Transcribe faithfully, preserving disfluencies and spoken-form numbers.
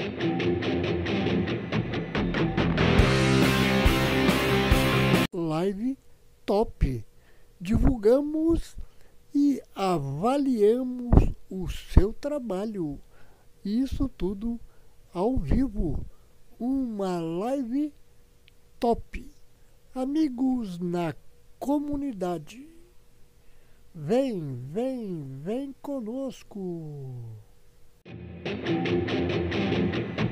Live top. Divulgamos e avaliamos o seu trabalho. Isso tudo ao vivo. Uma live top. Amigos na comunidade. Vem, vem, vem conosco.